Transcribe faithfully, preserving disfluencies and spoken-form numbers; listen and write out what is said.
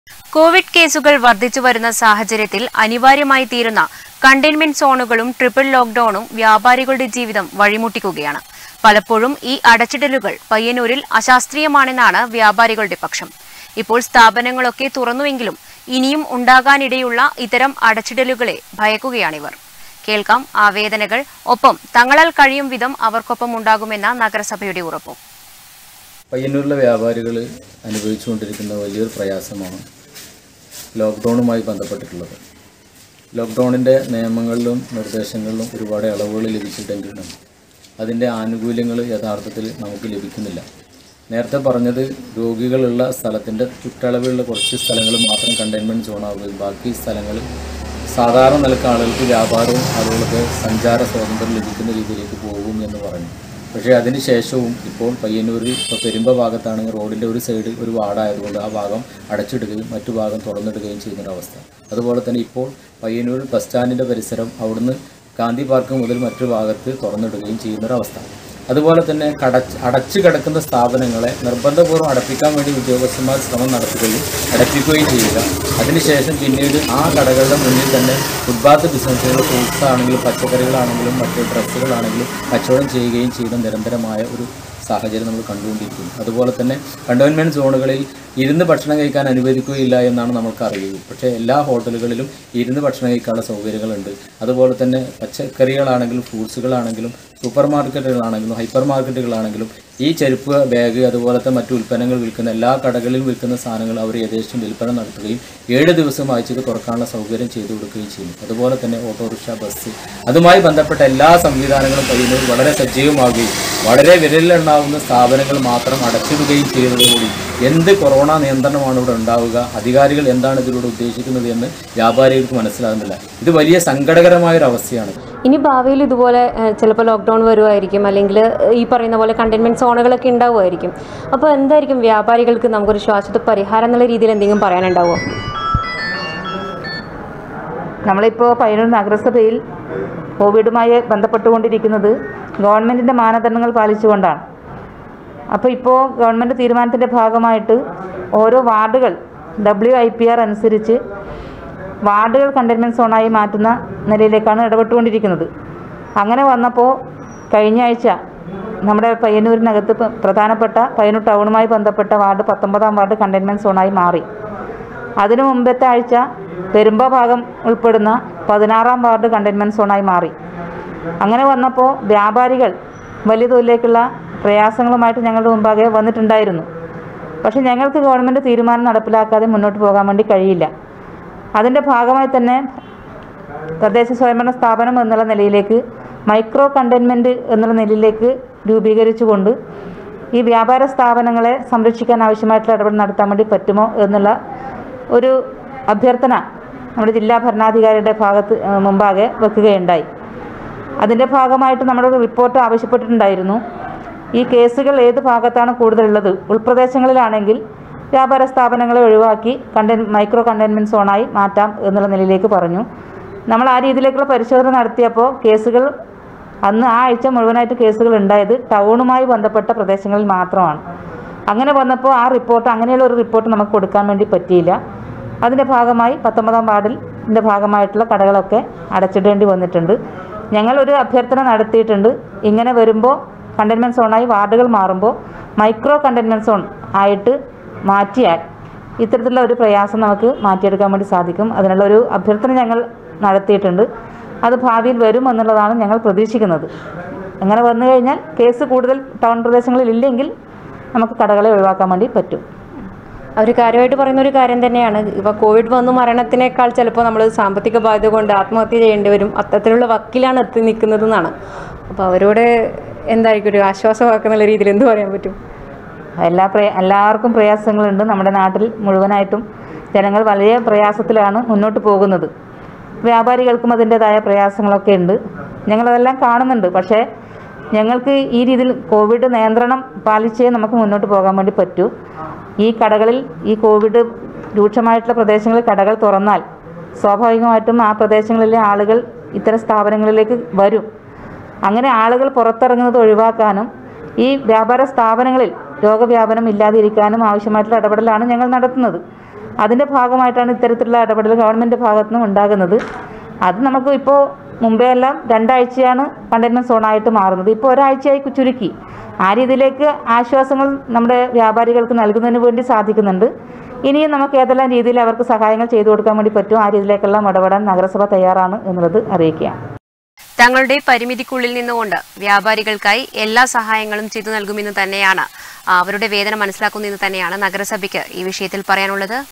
Covid കേസുകൾ വർദ്ധിച്ചു വരുന്ന സാഹചര്യത്തിൽ അനിവാര്യമായി തീരുന്ന കണ്ടെയ്ൻമെന്റ് സോണുകളും ട്രിപ്പിൾ ലോക്ഡൌണും വ്യാപാരികളുടെ ജീവിതം വഴിമുട്ടിക്കുകയാണ്. പലപ്പോഴും ഈ അടച്ചിടലുകൾ പയ്യന്നൂരിൽ അശാസ്ത്രീയമാണെന്നാണ് വ്യാപാരികളുടെ പക്ഷം. ഇപ്പോൾ സ്ഥാപനങ്ങളൊക്കെ തുറന്നുവെങ്കിലും ഇനിയും ഉണ്ടാകാനിടയുള്ള ഇത്തരം അടച്ചിടലുകളെ ഭയക്കുകയാണിവർ. കേൾക്കാം ആ വേദനകൾ. ഒപ്പം തങ്ങളാൽ കഴിയും വിധം അവർക്കൊപ്പം ഉണ്ടാകുമെന്ന നഗരസഭയുടെ ഉറപ്പും. പയ്യന്നൂരിലെ വ്യാപാരികൾ അനുഭവിച്ചുകൊണ്ടിരിക്കുന്ന വലിയൊരു പ്രയാസമാണ് ലോക്ക്ഡൗണുമായി ബന്ധപ്പെട്ടിട്ടുള്ളത്. ലോക്ക്ഡൗണിൻ്റെ നിയമങ്ങളിലും നിർദ്ദേശങ്ങളിലും ഒരുപാട് ഇളവുകൾ ലഭിച്ചിട്ടെങ്കിലും അതിൻ്റെ ആനുകൂല്യങ്ങൾ യഥാർത്ഥത്തിൽ നമുക്ക് ലഭിക്കുന്നില്ല. നേരത്തെ പറഞ്ഞത് രോഗികളുള്ള സ്ഥലത്തിൻ്റെ ചുറ്റളവിലുള്ള കുറച്ച് സ്ഥലങ്ങൾ മാത്രം കണ്ടെയ്ൻമെൻറ്റ് സോണാവുകയും ബാക്കി സ്ഥലങ്ങൾ സാധാരണ നിലക്ക് ആളുകൾക്ക് വ്യാപാരവും ആളുകൾക്ക് സഞ്ചാര സ്വാതന്ത്ര്യം ലഭിക്കുന്ന രീതിയിലേക്ക് പോകും എന്ന് പറഞ്ഞു. പക്ഷേ അതിന് ശേഷവും ഇപ്പോൾ പയ്യന്നൂരിൽ ഇപ്പോൾ പെരുമ്പ ഭാഗത്താണെങ്കിൽ റോഡിൻ്റെ ഒരു സൈഡ് ഒരു വാർഡായതുകൊണ്ട് ആ ഭാഗം അടച്ചിടുകയും മറ്റു ഭാഗം തുറന്നിടുകയും ചെയ്യുന്നൊരവസ്ഥ. അതുപോലെ തന്നെ ഇപ്പോൾ പയ്യന്നൂർ ബസ് സ്റ്റാൻഡിൻ്റെ പരിസരം അവിടുന്ന് ഗാന്ധി പാർക്ക് മുതൽ മറ്റു ഭാഗത്ത് തുറന്നിടുകയും ചെയ്യുന്നൊരവസ്ഥ. അതുപോലെ തന്നെ കടച്ച് അടച്ചു കിടക്കുന്ന സ്ഥാപനങ്ങളെ നിർബന്ധപൂർവ്വം അടപ്പിക്കാൻ വേണ്ടി ഉദ്യോഗസ്ഥന്മാർ ശ്രമം നടത്തുകയും അടപ്പിക്കുകയും ചെയ്യുക. അതിനുശേഷം പിന്നീട് ആ കടകളുടെ മുന്നിൽ തന്നെ ഫുട്പാത്ത് ബിസിനസ്സുകൾ, ഫ്രൂട്ട്സ് ആണെങ്കിലും പച്ചക്കറികളാണെങ്കിലും മറ്റ് ഡ്രസ്സുകളാണെങ്കിലും കച്ചവടം ചെയ്യുകയും ചെയ്യുന്ന നിരന്തരമായ ഒരു സാഹചര്യം നമ്മൾ കണ്ടുകൊണ്ടിരിക്കുന്നു. അതുപോലെ തന്നെ കണ്ടെയ്ൻമെൻറ്റ് സോണുകളിൽ ഇരുന്ന് ഭക്ഷണം കഴിക്കാൻ അനുവദിക്കുകയില്ല എന്നാണ് നമുക്ക് അറിയുക. പക്ഷേ എല്ലാ ഹോട്ടലുകളിലും ഇരുന്ന് ഭക്ഷണം കഴിക്കാനുള്ള സൗകര്യങ്ങളുണ്ട്. അതുപോലെ തന്നെ പച്ചക്കറികളാണെങ്കിലും ഫ്രൂട്ട്സുകളാണെങ്കിലും സൂപ്പർ മാർക്കറ്റുകളാണെങ്കിലും ഹൈപ്പർ മാർക്കറ്റുകളാണെങ്കിലും ഈ ചെരുപ്പ്, ബാഗ് അതുപോലത്തെ മറ്റു ഉൽപ്പന്നങ്ങൾ വിൽക്കുന്ന എല്ലാ കടകളിലും വിൽക്കുന്ന സാധനങ്ങൾ അവർ യഥേഷ്ടം വിൽപ്പന നടത്തുകയും ഏഴ് ദിവസം ആഴ്ചയ്ക്ക് തുറക്കാനുള്ള സൗകര്യം ചെയ്തു കൊടുക്കുകയും ചെയ്യുന്നു. അതുപോലെ തന്നെ ഓട്ടോറിക്ഷ, ബസ് അതുമായി ബന്ധപ്പെട്ട എല്ലാ സംവിധാനങ്ങളും പയ്യന്നൂർ വളരെ സജീവമാവുകയും വളരെ വിരലിലെണ്ണാവുന്ന സ്ഥാപനങ്ങൾ മാത്രം അടച്ചിടുകയും ചെയ്യുന്നതോടുകൂടി എന്ത് കൊറോണ നിയന്ത്രണമാണ് ഇവിടെ ഉണ്ടാവുക, അധികാരികൾ എന്താണ് ഇതിലൂടെ ഉദ്ദേശിക്കുന്നത് എന്ന് വ്യാപാരികൾക്ക് മനസ്സിലാകുന്നില്ല. ഇത് വലിയ സങ്കടകരമായൊരവസ്ഥയാണ്. ഇനി ഭാവിയിൽ ഇതുപോലെ ചിലപ്പോൾ ലോക്ക്ഡൗൺ വരുമായിരിക്കും, അല്ലെങ്കിൽ ഈ പറയുന്ന പോലെ കണ്ടെയ്ൻമെൻറ്റ് സോണുകളൊക്കെ ഉണ്ടാവുമായിരിക്കും. അപ്പോൾ എന്തായിരിക്കും വ്യാപാരികൾക്ക് നമുക്കൊരു ശാശ്വത പരിഹാരം എന്നുള്ള രീതിയിൽ എന്തെങ്കിലും പറയാനുണ്ടാവുമോ? നമ്മളിപ്പോൾ പയ്യന്നൂർ നഗരസഭയിൽ കോവിഡുമായി ബന്ധപ്പെട്ടുകൊണ്ടിരിക്കുന്നത് ഗവൺമെൻറ്റിൻ്റെ മാനദണ്ഡങ്ങൾ പാലിച്ചുകൊണ്ടാണ്. അപ്പോൾ ഇപ്പോൾ ഗവൺമെൻറ് തീരുമാനത്തിൻ്റെ ഭാഗമായിട്ട് ഓരോ വാർഡുകൾ ഡബ്ല്യു ഐ പി ആർ അനുസരിച്ച് വാർഡുകൾ കണ്ടെയ്ൻമെൻറ്റ് സോണായി മാറ്റുന്ന നിലയിലേക്കാണ് ഇടപെട്ടുകൊണ്ടിരിക്കുന്നത്. അങ്ങനെ വന്നപ്പോൾ കഴിഞ്ഞ ആഴ്ച നമ്മുടെ പയ്യന്നൂരിനകത്ത് പ്രധാനപ്പെട്ട പയ്യന്നൂർ ടൗണുമായി ബന്ധപ്പെട്ട വാർഡ് പത്തൊമ്പതാം വാർഡ് കണ്ടെയ്ൻമെൻറ്റ് സോണായി മാറി. അതിനു മുമ്പത്തെ ആഴ്ച പെരുമ്പ ഭാഗം ഉൾപ്പെടുന്ന പതിനാറാം വാർഡ് കണ്ടെയ്ൻമെൻറ്റ് സോണായി മാറി. അങ്ങനെ വന്നപ്പോൾ വ്യാപാരികൾ വലിയ തോതിലേക്കുള്ള പ്രയാസങ്ങളുമായിട്ട് ഞങ്ങളുടെ മുമ്പാകെ വന്നിട്ടുണ്ടായിരുന്നു. പക്ഷേ ഞങ്ങൾക്ക് ഗവൺമെൻറ് തീരുമാനം നടപ്പിലാക്കാതെ മുന്നോട്ട് പോകാൻ വേണ്ടി കഴിയില്ല. അതിൻ്റെ ഭാഗമായി തന്നെ തദ്ദേശ സ്വയംഭരണ സ്ഥാപനം എന്നുള്ള നിലയിലേക്ക് മൈക്രോ കണ്ടെയ്ൻമെൻറ്റ് എന്നുള്ള നിലയിലേക്ക് രൂപീകരിച്ചുകൊണ്ട് ഈ വ്യാപാര സ്ഥാപനങ്ങളെ സംരക്ഷിക്കാൻ ആവശ്യമായിട്ടുള്ള ഇടപെടൽ നടത്താൻ വേണ്ടി പറ്റുമോ എന്നുള്ള ഒരു അഭ്യർത്ഥന നമ്മുടെ ജില്ലാ ഭരണാധികാരിയുടെ ഭാഗത്ത് മുമ്പാകെ വെക്കുകയുണ്ടായി. അതിൻ്റെ ഭാഗമായിട്ട് നമ്മളൊരു റിപ്പോർട്ട് ആവശ്യപ്പെട്ടിട്ടുണ്ടായിരുന്നു. ഈ കേസുകൾ ഏത് ഭാഗത്താണ് കൂടുതലുള്ളത്, ഉൾപ്രദേശങ്ങളിലാണെങ്കിൽ വ്യാപാര സ്ഥാപനങ്ങളെ ഒഴിവാക്കി കണ്ടെയ്ൻ മൈക്രോ കണ്ടെയ്ൻമെൻറ്റ് സോണായി മാറ്റാം എന്നുള്ള നിലയിലേക്ക് പറഞ്ഞു. നമ്മൾ ആ രീതിയിലേക്കുള്ള പരിശോധന നടത്തിയപ്പോൾ കേസുകൾ അന്ന് ആ ആഴ്ച മുഴുവനായിട്ട് കേസുകൾ ഉണ്ടായത് ടൗണുമായി ബന്ധപ്പെട്ട പ്രദേശങ്ങളിൽ മാത്രമാണ്. അങ്ങനെ വന്നപ്പോൾ ആ റിപ്പോർട്ട് അങ്ങനെയുള്ള ഒരു റിപ്പോർട്ട് നമുക്ക് കൊടുക്കാൻ വേണ്ടി പറ്റിയില്ല. അതിൻ്റെ ഭാഗമായി പത്തൊമ്പതാം വാർഡിൻ്റെ ഭാഗമായിട്ടുള്ള കടകളൊക്കെ അടച്ചിടേണ്ടി വന്നിട്ടുണ്ട്. ഞങ്ങളൊരു അഭ്യർത്ഥന നടത്തിയിട്ടുണ്ട്. ഇങ്ങനെ വരുമ്പോൾ കണ്ടെയ്ൻമെൻറ്റ് സോണായി വാർഡുകൾ മാറുമ്പോൾ മൈക്രോ കണ്ടെയ്ൻമെൻറ്റ് സോൺ ആയിട്ട് മാറ്റിയാൽ ഇത്തരത്തിലുള്ള ഒരു പ്രയാസം നമുക്ക് മാറ്റിയെടുക്കാൻ വേണ്ടി സാധിക്കും. അതിനുള്ള ഒരു അഭ്യർത്ഥന ഞങ്ങൾ നടത്തിയിട്ടുണ്ട്. അത് ഭാവിയിൽ വരും എന്നുള്ളതാണ് ഞങ്ങൾ പ്രതീക്ഷിക്കുന്നത്. അങ്ങനെ വന്നു കഴിഞ്ഞാൽ കേസ് കൂടുതൽ ടൗൺ പ്രദേശങ്ങളിൽ ഇല്ലെങ്കിൽ നമുക്ക് കടകളെ ഒഴിവാക്കാൻ വേണ്ടി പറ്റും. അവർ കാര്യമായിട്ട് പറയുന്ന ഒരു കാര്യം തന്നെയാണ്, ഇപ്പോൾ കോവിഡ് വന്നു മരണത്തിനേക്കാൾ ചിലപ്പോൾ നമ്മൾ സാമ്പത്തിക ബാധ്യത കൊണ്ട് ആത്മഹത്യ ചെയ്യേണ്ടി വരും, അത്തരത്തിലുള്ള വക്കിലാണ് എത്തി നിൽക്കുന്നതെന്നാണ്. അപ്പോൾ അവരോട് എന്തായിരിക്കും ഒരു ആശ്വാസമാക്കുന്നുള്ള രീതിയിൽ എന്ത് പറയാൻ പറ്റും? എല്ലാ പ്രയ എല്ലാവർക്കും പ്രയാസങ്ങളുണ്ട്. നമ്മുടെ നാട്ടിൽ മുഴുവനായിട്ടും ജനങ്ങൾ വലിയ പ്രയാസത്തിലാണ് മുന്നോട്ട് പോകുന്നത്. വ്യാപാരികൾക്കും അതിൻ്റേതായ പ്രയാസങ്ങളൊക്കെ ഉണ്ട്. ഞങ്ങളതെല്ലാം കാണുന്നുണ്ട്. പക്ഷേ ഞങ്ങൾക്ക് ഈ രീതിയിൽ കോവിഡ് നിയന്ത്രണം പാലിച്ചേ നമുക്ക് മുന്നോട്ട് പോകാൻ വേണ്ടി പറ്റൂ. ഈ കടകളിൽ ഈ കോവിഡ് രൂക്ഷമായിട്ടുള്ള പ്രദേശങ്ങളിൽ കടകൾ തുറന്നാൽ സ്വാഭാവികമായിട്ടും ആ പ്രദേശങ്ങളിലെ ആളുകൾ ഇത്തരം സ്ഥാപനങ്ങളിലേക്ക് വരും. അങ്ങനെ ആളുകൾ പുറത്തിറങ്ങുന്നത് ഒഴിവാക്കാനും ഈ വ്യാപാര സ്ഥാപനങ്ങളിൽ രോഗവ്യാപനം ഇല്ലാതിരിക്കാനും ആവശ്യമായിട്ടുള്ള ഇടപെടലാണ് ഞങ്ങൾ നടത്തുന്നത്. അതിൻ്റെ ഭാഗമായിട്ടാണ് ഇത്തരത്തിലുള്ള ഇടപെടൽ ഗവൺമെൻറ് ഭാഗത്തു നിന്നും ഉണ്ടാകുന്നത്. അത് നമുക്ക് ഇപ്പോൾ മുമ്പേ എല്ലാം രണ്ടാഴ്ചയാണ് കണ്ടെയ്ൻമെൻറ് സോണായിട്ട് മാറുന്നത്. ഇപ്പോൾ ഒരാഴ്ചയായി ചുരുക്കി. ആ രീതിയിലേക്ക് ആശ്വാസങ്ങൾ നമ്മുടെ വ്യാപാരികൾക്ക് നൽകുന്നതിന് വേണ്ടി സാധിക്കുന്നുണ്ട്. ഇനിയും നമുക്ക് ഏതെല്ലാം രീതിയിൽ അവർക്ക് സഹായങ്ങൾ ചെയ്തു കൊടുക്കാൻ വേണ്ടി പറ്റും ആ രീതിയിലേക്കെല്ലാം ഇടപെടാൻ നഗരസഭ തയ്യാറാണ് എന്നുള്ളത് അറിയിക്കുകയാണ്. തങ്ങളുടെ പരിമിതിക്കുള്ളിൽ നിന്നുകൊണ്ട് വ്യാപാരികൾക്കായി എല്ലാ സഹായങ്ങളും ചെയ്തു നൽകുമെന്ന് തന്നെയാണ്, അവരുടെ വേദന മനസ്സിലാക്കുന്നതെന്ന് തന്നെയാണ് നഗരസഭയ്ക്ക് ഈ വിഷയത്തിൽ പറയാനുള്ളത്.